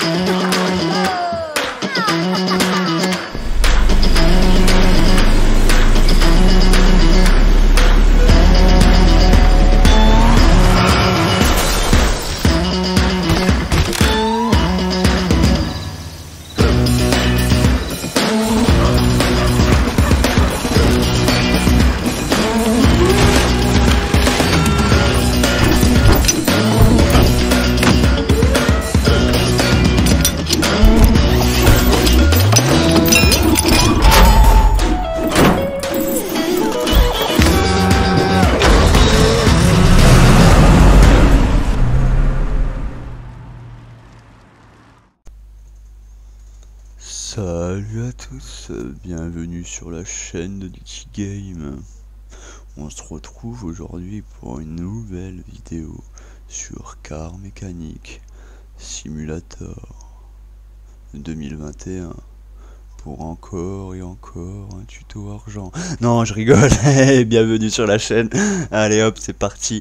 Salut à tous, bienvenue sur la chaîne de Ditchy Game. On se retrouve aujourd'hui pour une nouvelle vidéo sur Car Mécanique Simulator 2021 pour encore et encore un tuto argent. Non, je rigole. Bienvenue sur la chaîne. Allez hop, c'est parti.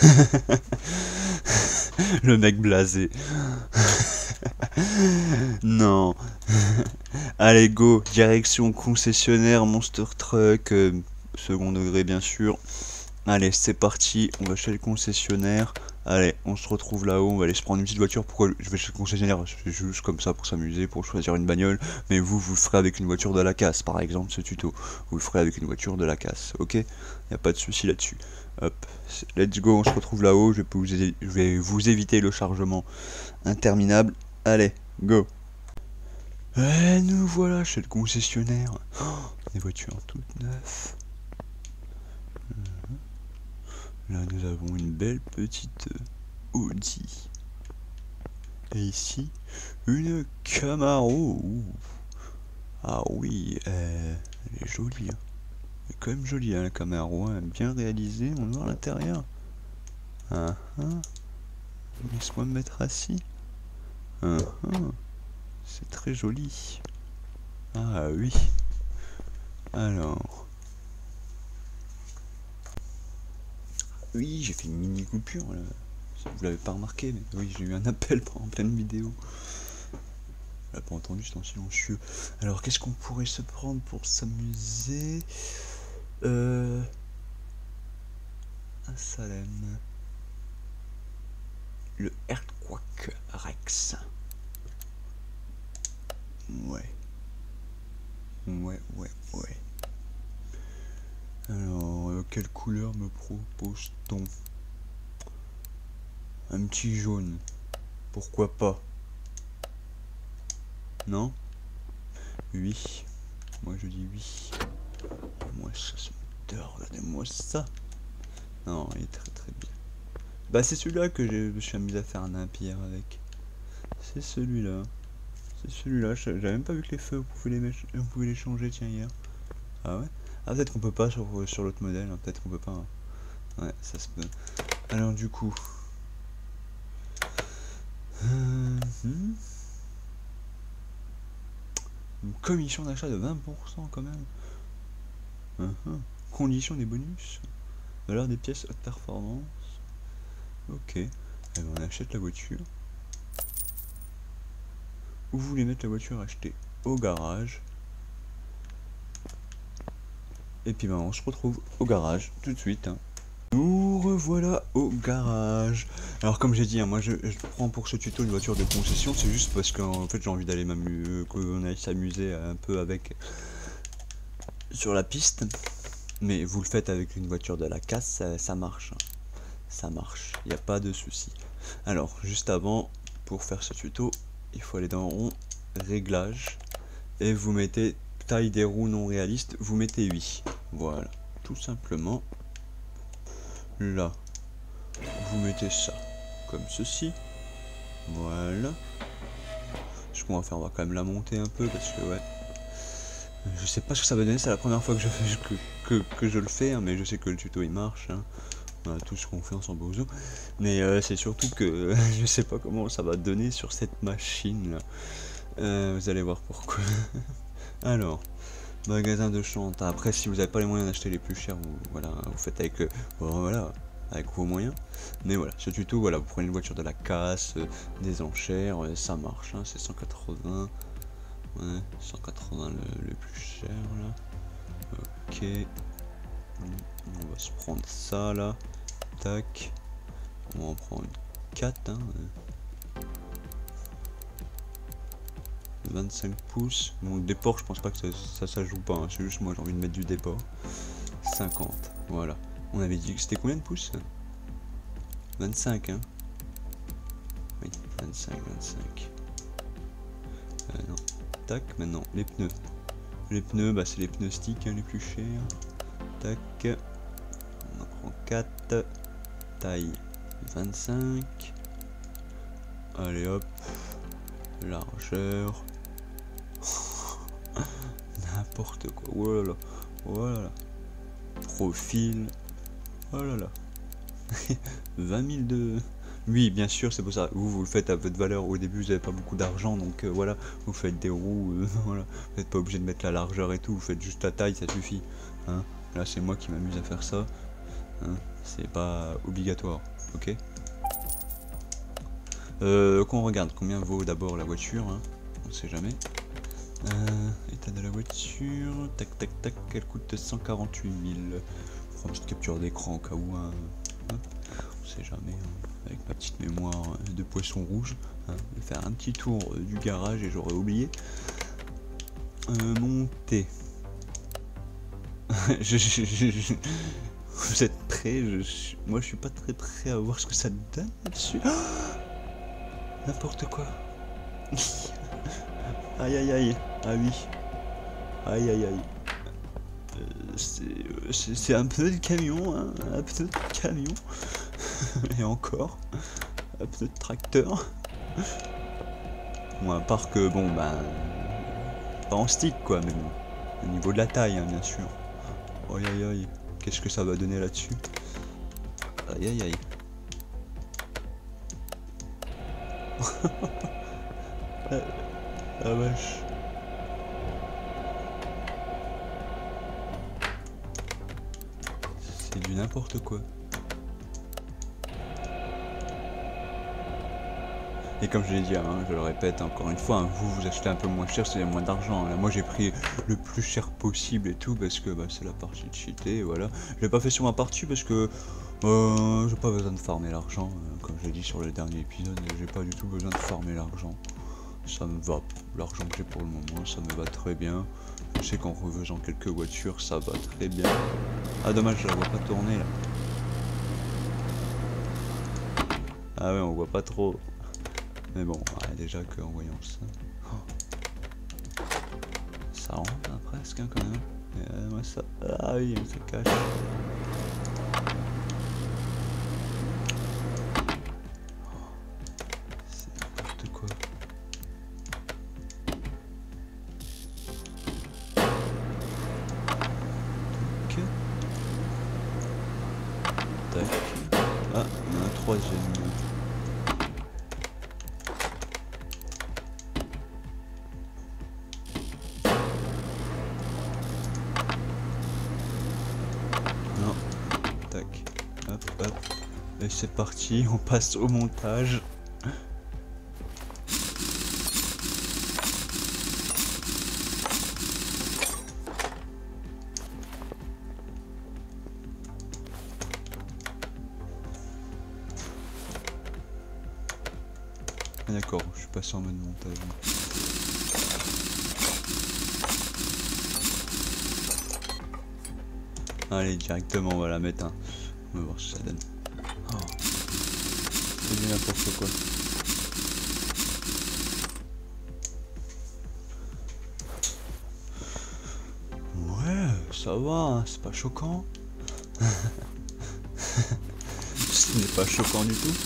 Le mec blasé. Non. Allez go, direction concessionnaire Monster Truck, second degré bien sûr. Allez c'est parti, on va chez le concessionnaire. Allez, on se retrouve là-haut, on va aller se prendre une petite voiture. Pourquoi je vais chez le concessionnaire? C'est juste comme ça pour s'amuser, pour choisir une bagnole. Mais vous le ferez avec une voiture de la casse, par exemple ce tuto. Vous le ferez avec une voiture de la casse, ok? Y a pas de souci là-dessus. Hop, let's go, on se retrouve là-haut. Je vais vous éviter le chargement interminable. Allez, go. Et nous voilà chez le concessionnaire. Oh, des voitures toutes neuves. Là nous avons une belle petite Audi. Et ici une Camaro. Ouh. Ah oui, elle est jolie. Hein. Elle est quand même jolie hein, la Camaro, hein, bien réalisée. On voit l'intérieur. Ah, ah. Laisse-moi me mettre assis. Ah, ah. C'est très joli. Ah oui. Alors. Oui, j'ai fait une mini coupure là. Vous l'avez pas remarqué, mais oui, j'ai eu un appel en pleine vidéo. On l'a pas entendu, c'est en silencieux. Alors, qu'est-ce qu'on pourrait se prendre pour s'amuser? Un Salem. Le Earthquake Rex. Ouais. Alors, quelle couleur me propose-t-on? Un petit jaune. Pourquoi pas? Non? Oui. Moi je dis oui. Moi ça, ce moteur, regardez-moi ça. Non, il est très très bien. Bah c'est celui-là que je me suis amusé à faire un empire avec. C'est celui-là. C'est celui-là, j'avais même pas vu que les feux, vous pouvez les changer, tiens, hier. Ah ouais? Ah, peut-être qu'on peut pas sur l'autre modèle, hein. Peut-être qu'on peut pas. Hein. Ouais, ça se peut. Alors, du coup. Une commission d'achat de 20% quand même. Condition des bonus. Valeur des pièces haute performance. Ok. Eh ben, on achète la voiture. Où vous voulez mettre la voiture achetée? Au garage. Et puis ben on se retrouve au garage tout de suite. Hein. Nous revoilà au garage. Alors comme j'ai dit, hein, moi je prends pour ce tuto une voiture de concession. C'est juste parce qu'en fait j'ai envie d'aller m'amuser, qu'on aille s'amuser un peu avec sur la piste. Mais vous le faites avec une voiture de la casse, ça marche. Hein. Ça marche, il n'y a pas de souci. Alors juste avant, pour faire ce tuto, il faut aller dans rond, réglage, et vous mettez taille des roues non réaliste, vous mettez 8. Voilà, tout simplement. Là, vous mettez ça, comme ceci. Voilà. Ce qu'on va faire, on va quand même la monter un peu, parce que ouais. Je sais pas ce que ça va donner, c'est la première fois que je le fais, hein, mais je sais que le tuto il marche. Hein. On a tous confiance en Bozo, mais c'est surtout que je sais pas comment ça va donner sur cette machine là. Vous allez voir pourquoi. Alors, magasin de chante. Après, si vous n'avez pas les moyens d'acheter les plus chers, vous, voilà, vous faites avec voilà, avec vos moyens. Mais voilà, ce tuto, voilà, vous prenez une voiture de la casse, des enchères, ça marche, hein, c'est 180. Ouais, 180 le plus cher là. Ok. On va se prendre ça là. Tac. On va en prendre 4. Hein. 25 pouces. Bon, le déport, je pense pas que ça joue pas. Hein. C'est juste moi, j'ai envie de mettre du déport. 50. Voilà. On avait dit que c'était combien de pouces? 25, hein. Oui, 25. Non. Tac, maintenant, les pneus. Les pneus, bah, c'est les pneus stick hein, les plus chers. Tac. On en prend 4. Taille 25. Allez hop. Largeur. N'importe quoi. Oh là là. Oh là là. Profil. Oh là là. 20 000 de... Oui, bien sûr, c'est pour ça. Vous le faites à votre valeur. Au début, vous n'avez pas beaucoup d'argent, donc voilà. Vous faites des roues, voilà. Vous n'êtes pas obligé de mettre la largeur et tout. Vous faites juste la taille, ça suffit. Hein. Là, c'est moi qui m'amuse à faire ça. Hein. C'est pas obligatoire, ok. Qu'on regarde combien vaut d'abord la voiture. Hein. On sait jamais. État de la voiture. Tac, tac, tac. Elle coûte 148 000. Je prends une petite capture d'écran au cas où. Hein. On sait jamais. Hein. Avec ma petite mémoire de poisson rouge, hein, je vais faire un petit tour du garage et j'aurais oublié. Monter. Vous êtes prêts? Moi je suis pas très prêt à voir ce que ça donne là-dessus. N'importe quoi. Aïe aïe aïe. Ah oui. Aïe aïe aïe. C'est un pneu de camion, hein, un pneu de camion. Et encore, un pneu de tracteur. Bon, à part que, bon, ben, pas en stick, quoi, mais bon, au niveau de la taille, hein, bien sûr. Aïe aïe aïe, qu'est-ce que ça va donner là-dessus? Aïe aïe aïe. La vache. C'est du n'importe quoi. Et comme je l'ai dit, hein, je le répète encore une fois, hein, vous achetez un peu moins cher, c'est moins d'argent. Moi j'ai pris le plus cher possible et tout parce que bah, c'est la partie de cheater, voilà. Je l'ai pas fait sur ma partie parce que j'ai pas besoin de farmer l'argent. Comme je l'ai dit sur le dernier épisode, j'ai pas du tout besoin de farmer l'argent. Ça me va, l'argent que j'ai pour le moment, ça me va très bien. Je sais qu'en refaisant quelques voitures, ça va très bien. Ah dommage, je la vois pas tourner là. Ah ouais, on voit pas trop. Mais bon, ouais, déjà qu'en voyant ça... Oh. Ça rentre hein, presque hein, quand même. Et, moi, ça... Ah oui, ça cache. C'est n'importe quoi. Tac. Ah, il y en a un troisième. Hop, hop. Et c'est parti, on passe au montage. Ah, d'accord, je suis passé en mode montage. Allez, directement, on va la mettre. Hein. On va voir ce que ça donne. Oh. C'est du n'importe quoi. Ouais, ça va, hein, c'est pas choquant. Ce n'est pas choquant du tout.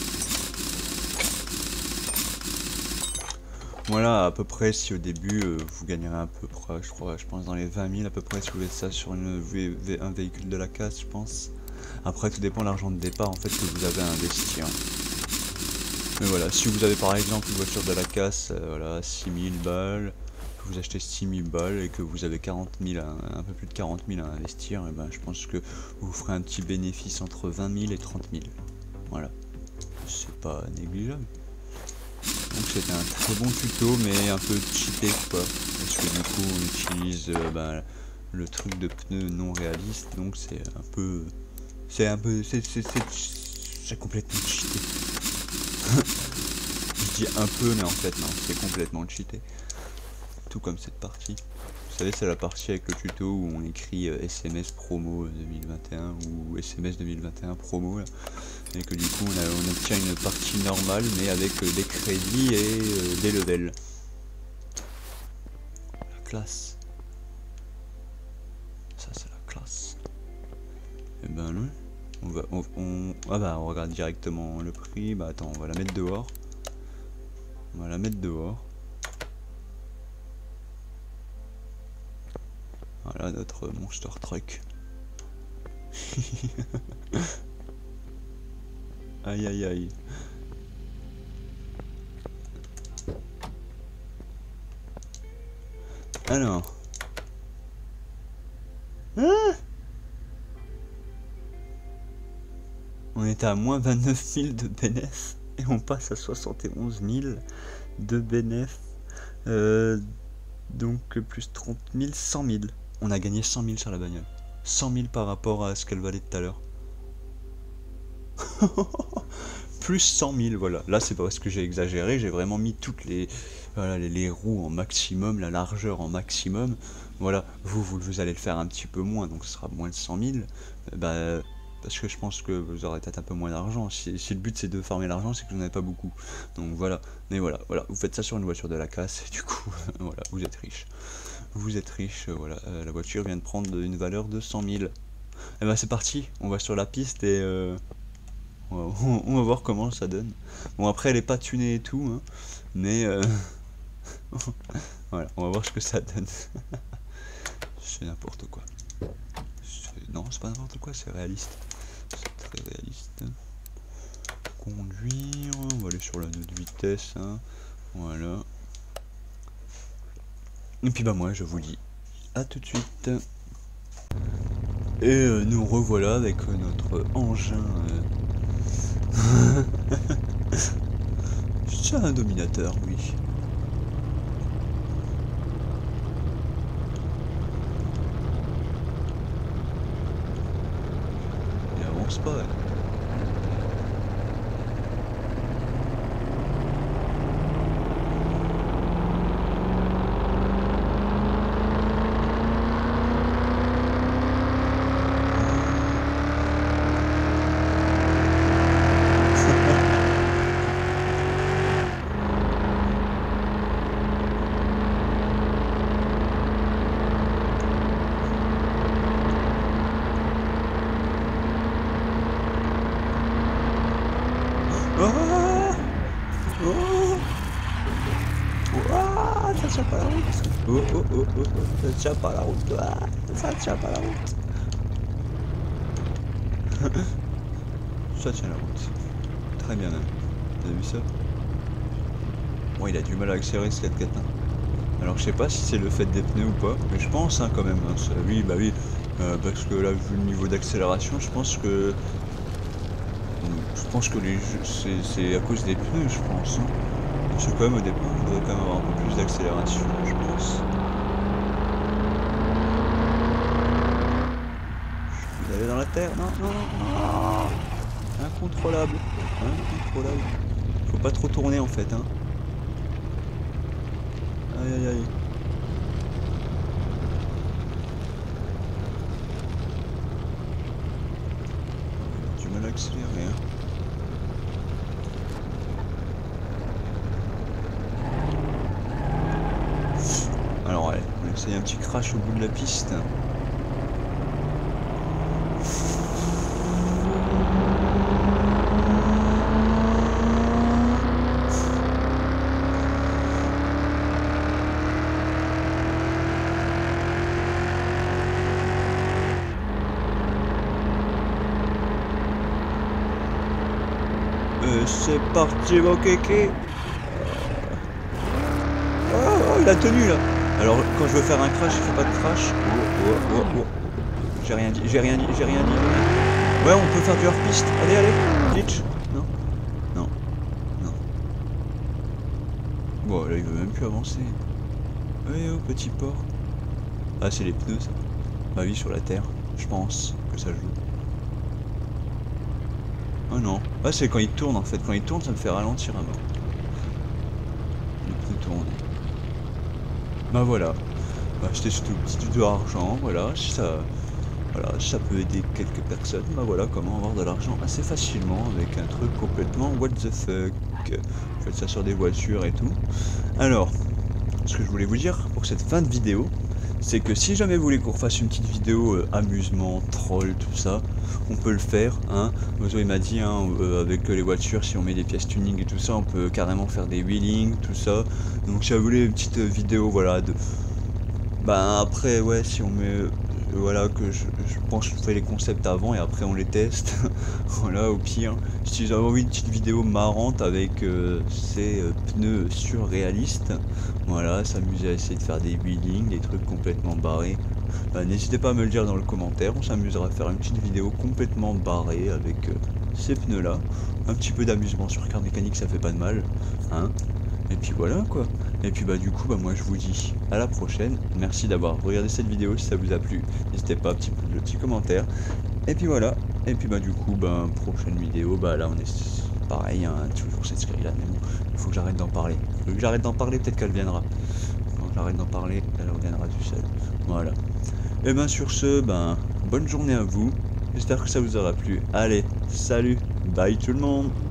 Voilà, à peu près, si au début vous gagnerez à peu près, je pense dans les 20 000 à peu près, si vous faites ça sur un véhicule de la casse, je pense. Après, tout dépend de l'argent de départ en fait que vous avez à investir. Mais voilà, si vous avez par exemple une voiture de la casse, voilà, 6 000 balles, vous achetez 6000 balles et que vous avez 40 000 un peu plus de 40 000 à investir, et ben je pense que vous ferez un petit bénéfice entre 20 000 et 30 000. Voilà, c'est pas négligeable. Donc c'était un très bon tuto, mais un peu cheaté quoi, parce que du coup on utilise le truc de pneus non réaliste, donc c'est complètement cheaté. Je dis un peu, mais en fait non, c'est complètement cheaté. Tout comme cette partie. Vous savez, c'est la partie avec le tuto où on écrit SMS promo 2021 ou SMS 2021 promo là. Et que du coup on obtient une partie normale mais avec des crédits et des levels. La classe. Ça c'est la classe. Et ben non. On regarde directement le prix. Bah attends, on va la mettre dehors. On va la mettre dehors. Voilà notre monster truck. Aïe aïe aïe. Alors. On était à moins 29 000 de bénéf et on passe à 71 000 de bénéf. Donc plus 30 000, 100 000. On a gagné 100 000 sur la bagnole. 100 000 par rapport à ce qu'elle valait tout à l'heure. Plus 100 000, voilà. Là c'est pas parce que j'ai exagéré, j'ai vraiment mis toutes les, voilà, les roues en maximum, la largeur en maximum. Voilà, vous allez le faire un petit peu moins, donc ce sera moins de 100 000. Parce que je pense que vous aurez peut-être un peu moins d'argent. Si le but c'est de farmer l'argent, c'est que vous n'en avez pas beaucoup. Donc voilà, mais voilà, vous faites ça sur une voiture de la casse, et du coup, voilà, vous êtes riche. Vous êtes riche, voilà, la voiture vient de prendre une valeur de 100 000. Et ben c'est parti, on va sur la piste et on va voir comment ça donne. Bon après elle est pas tunée et tout, hein, mais voilà, on va voir ce que ça donne. C'est n'importe quoi. Non, c'est pas n'importe quoi, c'est réaliste. C'est très réaliste. Conduire, on va aller sur la note de vitesse, hein. Voilà. Et puis bah moi je vous dis à tout de suite. Et nous revoilà avec notre engin. C'est un dominateur, oui. Il avance pas, ouais. Ça tient pas la route. Ça tient pas la route. Ça tient pas la route. Ça tient la route. Très bien même. T'as vu ça? Bon, il a du mal à accélérer ce 4x4. Alors je sais pas si c'est le fait des pneus ou pas, mais je pense quand même. Hein, ça, oui, bah oui. Parce que là, vu le niveau d'accélération, je pense que c'est à cause des pneus, je pense. Hein. Parce que quand même au départ, il devrait quand même avoir un peu plus d'accélération, je pense. Vous allez dans la terre? Non. Incontrôlable. Incontrôlable. Faut pas trop tourner en fait, hein. Aïe aïe aïe. Du mal à accélérer, hein. Alors allez, on va essayer un petit crash au bout de la piste. C'est parti mon kéké. Oh, il a tenu là. Alors quand je veux faire un crash, il faut pas de crash. Oh. J'ai rien dit. Ouais, on peut faire du hors-piste. Allez, glitch. Non. Bon, là il veut même plus avancer. Ouais, oh, petit porc. Ah, c'est les pneus ça. Ma vie sur la terre, je pense que ça joue. Oh non. Ah, c'est quand il tourne en fait. Quand il tourne, ça me fait ralentir à mort. Les pneus tournent. Bah voilà. Bah, acheter ce petit tuto d'argent, voilà, si ça peut aider quelques personnes, bah voilà comment avoir de l'argent assez facilement avec un truc complètement what the fuck. Faites ça sur des voitures et tout. Alors, ce que je voulais vous dire pour cette fin de vidéo, c'est que si jamais vous voulez qu'on refasse une petite vidéo amusement, troll, tout ça, on peut le faire, hein. Mozo il m'a dit, hein, avec les voitures, si on met des pièces tuning et tout ça, on peut carrément faire des wheelings, tout ça. Donc si vous voulez une petite vidéo, voilà, de... Bah après, ouais, si on met... voilà, que je pense que je fais les concepts avant et après on les teste. Voilà, au pire. Si vous avez envie d'une petite vidéo marrante avec ces pneus surréalistes, voilà, s'amuser à essayer de faire des wheelings, des trucs complètement barrés, bah, n'hésitez pas à me le dire dans le commentaire. On s'amusera à faire une petite vidéo complètement barrée avec ces pneus là. Un petit peu d'amusement sur car mécanique, ça fait pas de mal, hein. Et puis voilà quoi. Et puis bah du coup bah moi je vous dis à la prochaine. Merci d'avoir regardé cette vidéo. Si ça vous a plu, n'hésitez pas, le petit commentaire. Et puis voilà. Et puis bah du coup bah prochaine vidéo, bah là on est pareil, hein, toujours cette série là, mais bon, il faut que j'arrête d'en parler. Peut-être qu'elle viendra. Quand j'arrête d'en parler, elle reviendra tout seul. Voilà. Et ben sur ce, ben bonne journée à vous. J'espère que ça vous aura plu. Allez, salut, bye tout le monde.